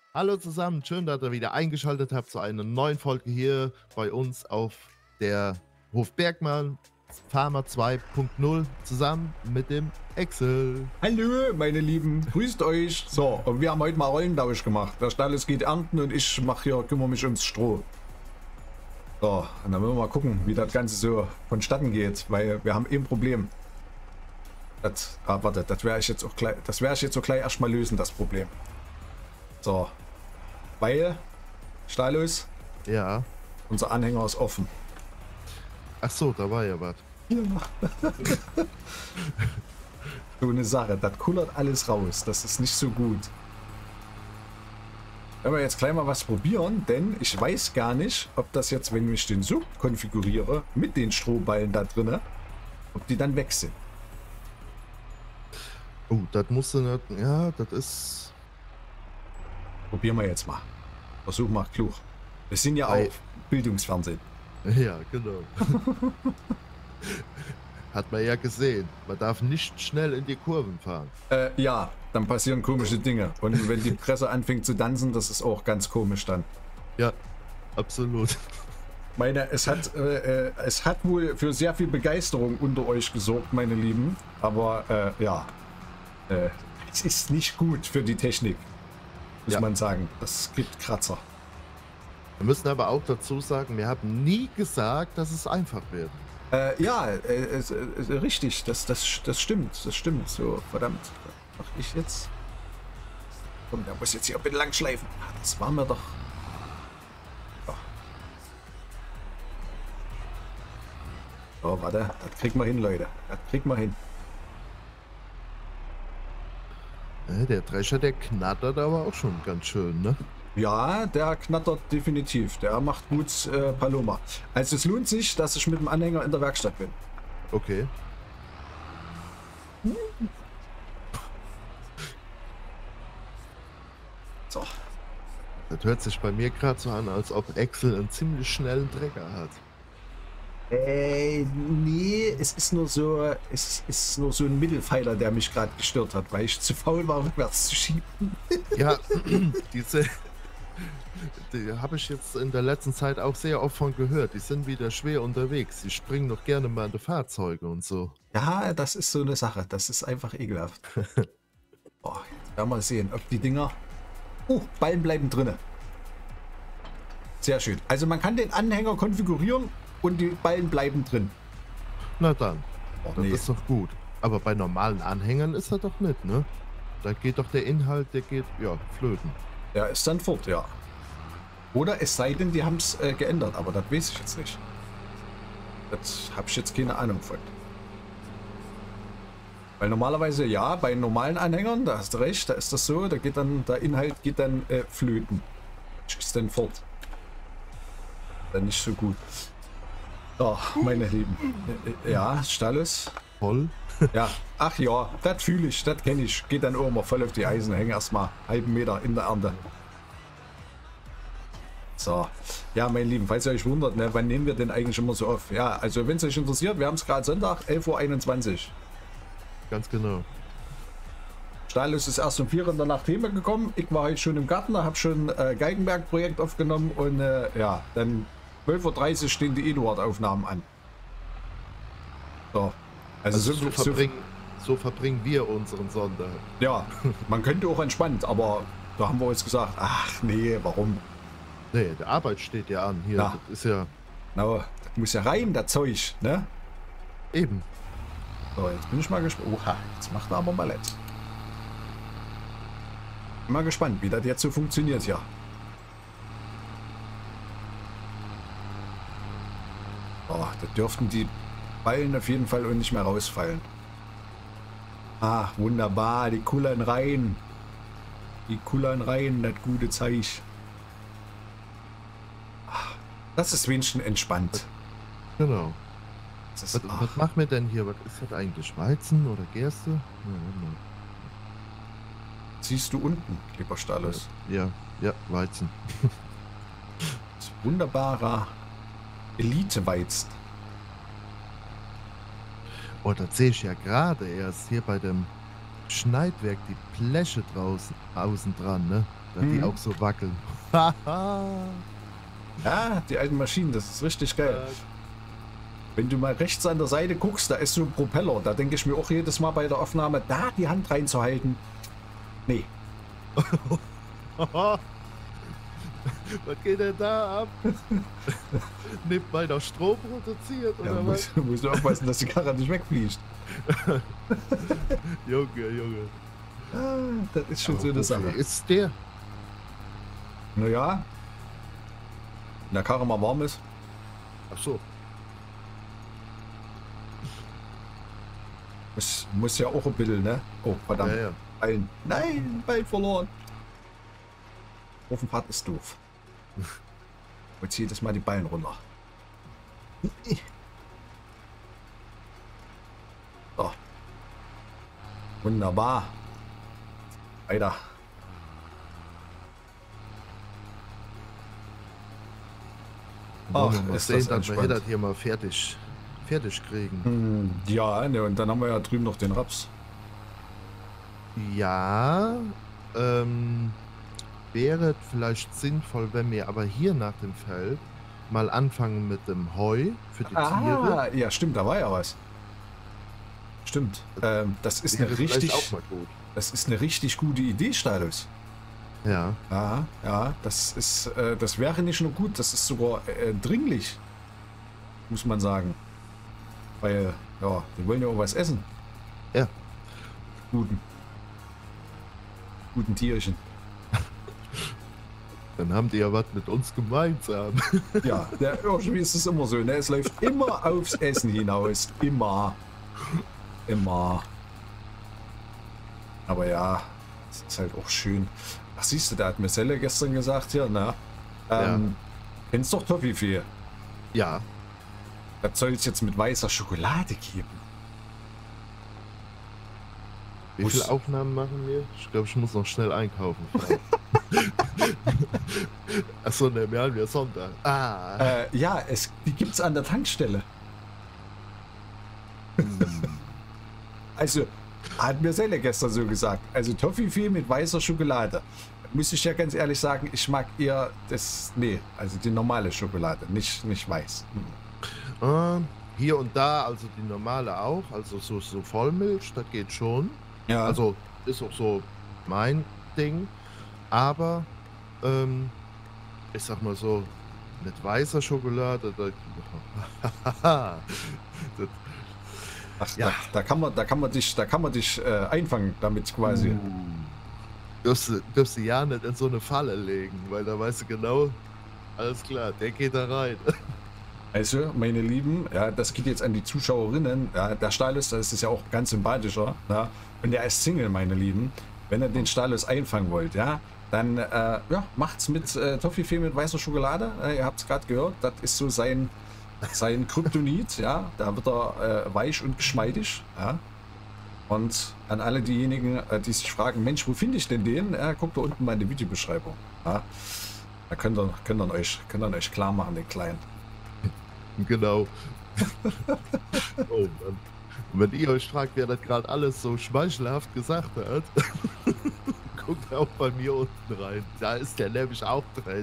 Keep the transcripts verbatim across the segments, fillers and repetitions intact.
Hallo zusammen, schön, dass ihr wieder eingeschaltet habt zu einer neuen Folge hier bei uns auf der Hof Bergmann Farmer zwei Punkt null zusammen mit dem Excel. Hallo, meine Lieben, grüßt euch. So, und wir haben heute mal Rollentausch gemacht. Der Stalles geht ernten und ich mache hier, kümmere mich ums Stroh. So, und dann müssen wir mal gucken, wie das Ganze so vonstatten geht, weil wir haben eben ein Problem. Das, ah, warte, das werde ich jetzt auch gleich, das werde ich jetzt so gleich erstmal lösen, das Problem. So, weil, Stallus, Ja. unser Anhänger ist offen. Ach so, da war ja was. So eine Sache, das kullert alles raus. Das ist nicht so gut. Wenn wir jetzt gleich mal was probieren, denn ich weiß gar nicht, ob das jetzt, wenn ich den so konfiguriere, mit den Strohballen da drinne, ob die dann weg sind. Oh, das musste nicht. Ja, das ist. Probieren wir jetzt mal. Versuch mal klug. Wir sind ja Ei. auch Bildungsfernsehen. Ja, genau. Hat man ja gesehen. Man darf nicht schnell in die Kurven fahren. Äh, ja, dann passieren komische Dinge. Und wenn die Presse anfängt zu tanzen, das ist auch ganz komisch dann. Ja, absolut. Meine, es hat, äh, äh, es hat wohl für sehr viel Begeisterung unter euch gesorgt, meine Lieben. Aber äh, ja, äh, es ist nicht gut für die Technik, muss Ja. man sagen. Das gibt Kratzer. Wir müssen aber auch dazu sagen, wir haben nie gesagt, dass es einfach wird. Äh, ja, äh, es, äh, richtig, das, das, das stimmt, das stimmt. So, verdammt, was mach ich jetzt? Komm, der muss jetzt hier bitte lang schleifen. Ah, das war mir doch... Ja. So, warte, das kriegen wir hin, Leute. Das kriegen wir hin. Äh, Der Drescher, der knattert aber auch schon ganz schön, ne? Ja, der knattert definitiv. Der macht gut äh, Paloma. Also es lohnt sich, dass ich mit dem Anhänger in der Werkstatt bin. Okay. So. Das hört sich bei mir gerade so an, als ob Excel einen ziemlich schnellen Trecker hat. Äh, nee, es ist nur so, es ist nur so ein Mittelpfeiler, der mich gerade gestört hat, weil ich zu faul war, rückwärts zu schieben. Ja, diese, die habe ich jetzt in der letzten Zeit auch sehr oft von gehört. Die sind wieder schwer unterwegs. Die springen doch gerne mal in die Fahrzeuge und so. Ja, das ist so eine Sache. Das ist einfach ekelhaft. Boah, ja, mal sehen, ob die Dinger... Oh, Ballen bleiben drinne. Sehr schön. Also man kann den Anhänger konfigurieren und die Ballen bleiben drin. Na dann, Oh, das nee. ist doch gut. Aber bei normalen Anhängern ist er doch nicht, ne? Da geht doch der Inhalt, der geht, ja, flöten. Der ist dann fort, ja. Oder es sei denn, die haben es äh, geändert, aber das weiß ich jetzt nicht. Das habe ich jetzt keine Ahnung von. Weil normalerweise, ja, bei normalen Anhängern, da hast du recht, da ist das so, da geht dann, der Inhalt geht dann äh, flöten. Ist dann fort. Dann nicht so gut. So, meine Lieben. Äh, äh, ja, Stalles. Voll. Ja, ach ja, das fühle ich, das kenne ich. Geht dann auch mal voll auf die Eisen, hängen erstmal halben Meter in der Ernte. So, ja, meine Lieben, falls ihr euch wundert, ne, wann nehmen wir denn eigentlich immer so auf? Ja, also wenn es euch interessiert, wir haben es gerade Sonntag, elf Uhr einundzwanzig. Ganz genau. Stahlus ist erst um vier in der Nacht gekommen. Ich war heute schon im Garten, habe schon äh, Geigenberg-Projekt aufgenommen und äh, ja, dann zwölf Uhr dreißig stehen die Eduard-Aufnahmen an. So, also, Also so, so so, verbringen, so verbringen wir unseren Sonntag. ja, man könnte auch entspannt, aber da haben wir uns gesagt, ach nee, warum? Nee, die Arbeit steht ja an. Hier, Ja. das ist ja Na, das muss ja rein, das Zeug, ne? eben. So, jetzt bin ich mal gespannt. Oha, jetzt macht er aber Ballett. Bin mal gespannt, wie das jetzt so funktioniert hier. Oh, da dürften die Ballen auf jeden Fall auch nicht mehr rausfallen. Ah, wunderbar, die kullern rein. Die kullern rein, das gute Zeug. Ah, das ist wenigstens entspannt. Genau. Das Was, ist, was ach, machen wir denn hier? Was ist das eigentlich? Weizen oder Gerste? Ja, warte mal. siehst du unten, lieber Stallus. Ja, ja, Weizen. Das ist wunderbarer Elite-Weizen. Oh, das sehe ich ja gerade erst hier bei dem Schneidwerk, die Bleche draußen, außen dran, ne? Da die Mhm. auch so wackeln. Haha. Ja, die alten Maschinen, das ist richtig geil. Wenn du mal rechts an der Seite guckst, da ist so ein Propeller. Da denke ich mir auch jedes Mal bei der Aufnahme, da die Hand reinzuhalten. Nee. Was geht denn da ab? Nimmt meiner Strom produziert Ja, oder was? muss, musst du aufpassen, dass die Karre nicht wegfliegt. Junge, Junge. Ah, das ist schon so eine Sache. Wofür ist der? Naja, wenn der Karre mal warm ist. Ach so. Muss, muss ja auch ein bisschen, ne? Oh, verdammt. Ja, ja. Bein. Nein, Bein verloren. Ofenfahrt ist doof. Und zieht das mal die Beine runter. So. Wunderbar. Weiter. Ach, Ach, mal ist sehen, das dass wir entspannt. das hier mal fertig, fertig kriegen. Hm, ja, ne, und dann haben wir ja drüben noch den Raps. Ja, ähm, wäre vielleicht sinnvoll, wenn wir aber hier nach dem Feld mal anfangen mit dem Heu für die Tiere. Ah, ja, stimmt, da war ja was. Stimmt. Ähm, das ist Wäre eine vielleicht richtig, auch mal gut. das ist eine richtig gute Idee, Stylus. Ja, Ja, ja, das ist, äh, das wäre nicht nur gut, das ist sogar äh, dringlich, muss man sagen. Weil, ja, die wollen ja auch was essen. ja. Guten. Guten Tierchen. Dann haben die ja was mit uns gemeinsam. Ja, der, irgendwie ist es immer so, ne? Es läuft immer aufs Essen hinaus. Immer. Immer. Aber ja, es ist halt auch schön. Ach, siehst du, da hat mir Selle gestern gesagt, hier, na, ähm, kennst doch Toffifee. Ja, Das soll es jetzt mit weißer Schokolade geben. wie Muss- viele Aufnahmen machen wir? Ich glaube, ich muss noch schnell einkaufen. Achso, ne, wir haben ja Sonntag. Ah. Äh, ja, es, die gibt's an der Tankstelle. Also, hat mir Selle gestern so gesagt. Also Toffifee mit weißer Schokolade. Muss ich ja ganz ehrlich sagen, ich mag eher das, nee, also die normale Schokolade, nicht, nicht weiß. Hm. Äh, hier und da, also die normale auch, also so, so Vollmilch, das geht schon. Ja, Also ist auch so mein Ding. Aber ähm, ich sag mal so, mit weißer Schokolade, da, das, ach, ja. da, da kann man, da kann man dich, da kann man dich äh, einfangen damit quasi. uh, dürfst, du- dürfst du ja nicht in so eine Falle legen, weil da weißt du genau, alles klar, der geht da rein. Also, meine Lieben, ja, das geht jetzt an die Zuschauerinnen. Ja, der Stylus, das ist ja auch ganz sympathischer. Ja, und der ist Single, meine Lieben. Wenn ihr den Stylus einfangen wollt, ja, dann äh, ja, macht's mit äh, Toffifee mit weißer Schokolade. Äh, ihr habt es gerade gehört, das ist so sein, sein Kryptonit. Ja, da wird er äh, weich und geschmeidig. Ja. Und an alle diejenigen, äh, die sich fragen, Mensch, wo finde ich denn den? Äh, guckt da unten mal in die Videobeschreibung. Ja. Da könnt ihr, könnt ihr euch, könnt ihr euch klar machen, den Kleinen. Genau. Oh Mann. Und wenn ihr euch fragt, wer das gerade alles so schmeichelhaft gesagt hat, guckt auch bei mir unten rein. Da ist der nämlich auch drin.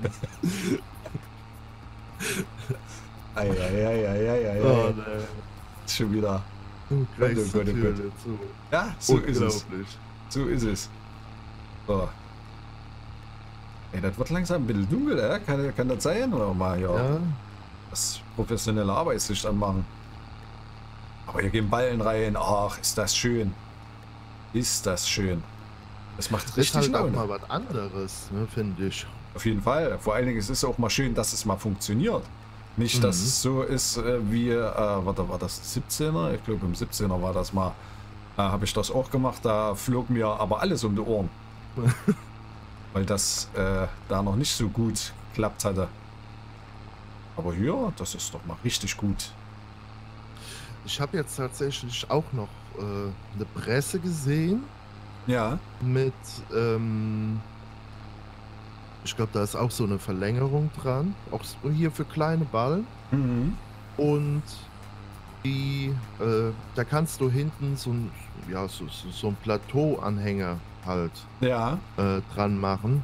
Eieieiei. Oh, ne. Schon wieder. Du Gott, kriegst oh Gott, oh die Gott. Tür nicht zu. Ja, so ist es. Unglaublich. So ist es. So. Ey, das wird langsam ein bisschen dunkel, äh? Kann, kann das sein? Oder mal ja, Ja, das professionelle Arbeitslicht anmachen. Aber hier gehen Ballen rein. Ach, ist das schön. Ist das schön. Das macht ist richtig halt auch Laune. mal was anderes, ne, finde ich. Auf jeden Fall. Vor allen Dingen ist es auch mal schön, dass es mal funktioniert. Nicht, dass Mhm. es so ist äh, wie, äh, warte, war das siebzehner? Ich glaube im siebzehner war das mal. Da habe ich das auch gemacht. Da flog mir aber alles um die Ohren. Weil das äh, da noch nicht so gut geklappt hatte. Aber hier, das ist doch mal richtig gut. Ich habe jetzt tatsächlich auch noch äh, eine Presse gesehen Ja. mit, ähm, ich glaube, da ist auch so eine Verlängerung dran, auch so hier für kleine Ballen. Mhm. Und die, äh, da kannst du hinten so ein, ja, so, so, so ein Plateauanhänger halt Ja. äh, dran machen.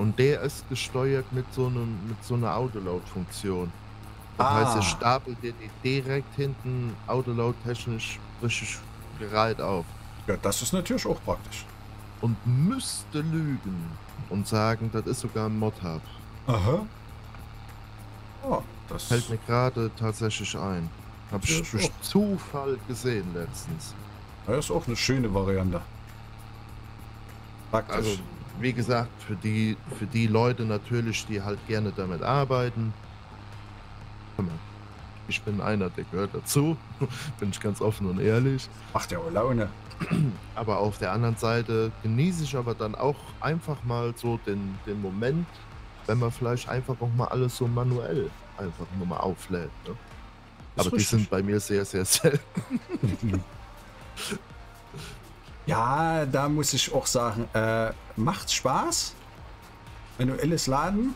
Und der ist gesteuert mit so einem mit so einer Autoload-Funktion. Das heißt, er Ah, stapelt dir die direkt hinten autoload-technisch richtig gereiht auf. ja, das ist natürlich auch praktisch. Und müsste lügen und sagen, das ist sogar ein Mod-Hub. Aha. Oh, das Fällt mir gerade tatsächlich ein. Hab Ja, ich ist durch auch- Zufall gesehen letztens. das ist auch eine schöne Variante. Praktisch. Also, wie gesagt, für die, für die Leute natürlich, die halt gerne damit arbeiten. Hör mal, ich bin einer, der gehört dazu. Bin ich ganz offen und ehrlich. Macht ja auch Laune. Aber auf der anderen Seite genieße ich aber dann auch einfach mal so den, den Moment, wenn man vielleicht einfach auch mal alles so manuell einfach nur mal auflädt. Ne? Das ist Aber die richtig. sind bei mir sehr, sehr selten. Ja, da muss ich auch sagen, äh, macht Spaß. Manuelles Laden.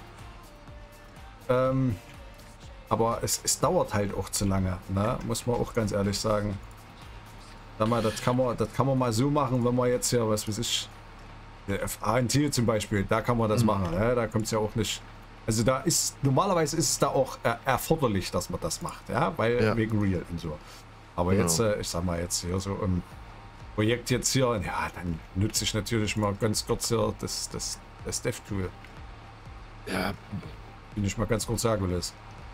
Ähm, aber es, es dauert halt auch zu lange, ne? Muss man auch ganz ehrlich sagen. Sag mal, das kann man, das kann man mal so machen, wenn man jetzt hier, was weiß ich, der F A N T zum Beispiel, da kann man das Mhm. machen. Ne? Da kommt es ja auch nicht. Also da ist, normalerweise ist es da auch äh, erforderlich, dass man das macht, ja, weil Ja. wegen Real und so. Aber Genau. jetzt, äh, ich sag mal jetzt hier so im Projekt jetzt hier, ja, dann nutze ich natürlich mal ganz kurz hier das, das, das Dev-Tool. Ja, Bin ich mal ganz kurz sagen will.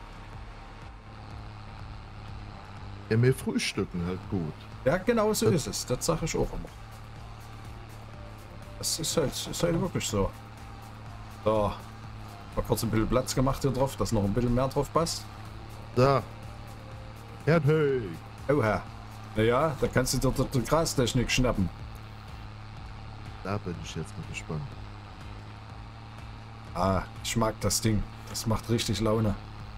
ja, wir frühstücken halt gut. Ja, genau so ist es. Das sage ich auch immer. Das ist halt, ist halt wirklich so. So. Mal kurz ein bisschen Platz gemacht hier drauf, dass noch ein bisschen mehr drauf passt. Da. Erdhöh. Oha. Naja, da kannst du dir die, die Grastechnik schnappen. Da bin ich jetzt mal gespannt. Ah, ich mag das Ding. Das macht richtig Laune.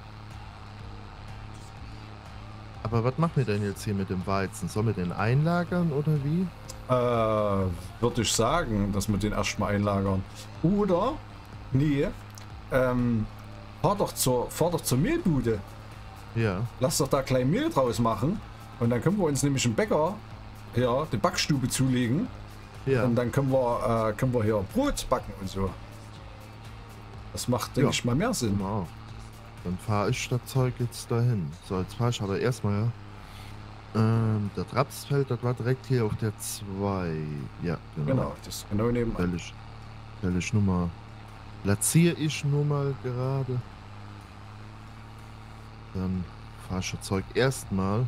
Aber was machen wir denn jetzt hier mit dem Weizen? Sollen wir den einlagern oder wie? Äh, würde ich sagen, dass wir den erstmal einlagern. Oder, nee, ähm, fahr doch zur, fahr doch zur Mehlbude. Ja. Lass doch da klein Mehl draus machen. Und dann können wir uns nämlich im Bäcker, ja, die Backstube zulegen. Ja. Und dann können wir, äh, können wir hier Brot backen und so. Das macht, denke Ja. ich mal, mehr Sinn. Genau. Dann fahre ich das Zeug jetzt dahin. So, jetzt fahre ich aber erstmal, ja. Ähm, das Rapsfeld, das war direkt hier auf der zwei. Ja, genau. Genau, das ist genau nebenan. Stell ich, stell ich nur mal. Platziere ich nur mal gerade. Dann fahre ich das Zeug erstmal.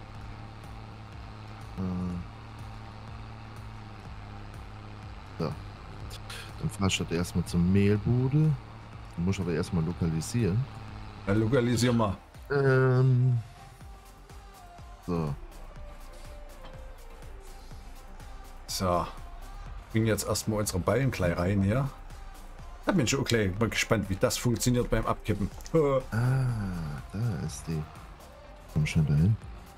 Äh, so. Dann fahre ich das erstmal zur Mehlbude. Dann muss ich aber erstmal lokalisieren. Dann lokalisieren wir. Ähm. So. So. Bringen jetzt erstmal unsere Ballen gleich rein hier. Da bin ich auch gleich mal gespannt, wie das funktioniert beim Abkippen. Äh, Ah, da ist die. Komm schon dahin.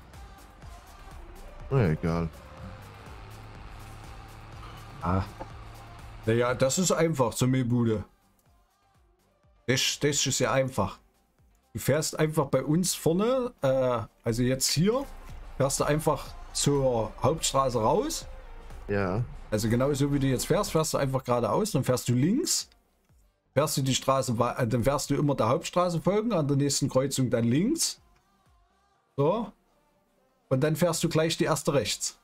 Na egal. Ah. Naja, das ist einfach zur Mehlbude. Das, das ist ja einfach. Du fährst einfach bei uns vorne, äh, also jetzt hier, fährst du einfach zur Hauptstraße raus. Ja. Also genau so wie du jetzt fährst, fährst du einfach geradeaus, dann fährst du links. Fährst du die Straße, wei- äh, dann fährst du immer der Hauptstraße folgen, an der nächsten Kreuzung dann links. So. Und dann fährst du gleich die erste rechts.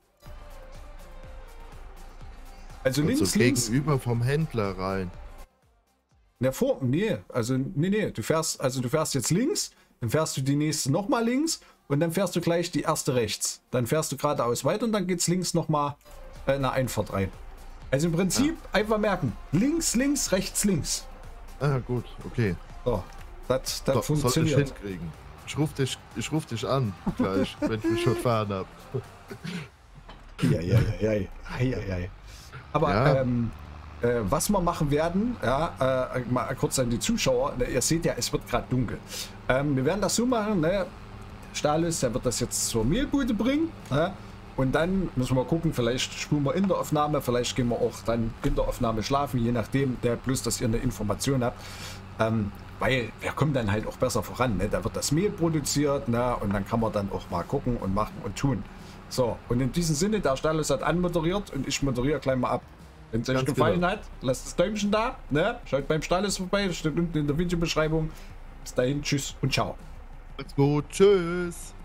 Also links, Also links. gegenüber vom Händler rein. Ne, vor, nee, also nee, nee, du fährst, also du fährst jetzt links, dann fährst du die nächste nochmal links und dann fährst du gleich die erste rechts. Dann fährst du geradeaus weiter und dann geht's links nochmal äh, eine Einfahrt rein. Also im Prinzip einfach merken, links, links, rechts, links. Ah, gut, okay. So, das, das So, soll ich funktioniert. hinkriegen. Ich ruf dich, ich ruf dich an gleich, wenn ich mich verfahren habe. Ja, ja, ja, ja, ja, ja, ja. Aber Ja. ähm, äh, was wir machen werden, ja, äh, mal kurz an die Zuschauer, ne, ihr seht ja, es wird gerade dunkel. Ähm, wir werden das so machen, ne? Stahlus, der wird das jetzt zur Mehlbude bringen. Ne? Und dann müssen wir mal gucken, vielleicht spulen wir in der Aufnahme, vielleicht gehen wir auch dann in der Aufnahme schlafen, je nachdem, der bloß, dass ihr eine Information habt. Ähm, weil wir kommen dann halt auch besser voran. Ne? Da wird das Mehl produziert, ne? Und dann kann man dann auch mal gucken und machen und tun. So, und in diesem Sinne, der Stahlus hat anmoderiert und ich moderiere gleich mal ab. Wenn es euch Ganz gefallen genau. hat, lasst das Däumchen da. Ne? Schaut beim Stalles vorbei, das steht unten in der Videobeschreibung. Bis dahin, tschüss und ciao. Macht's gut. Tschüss.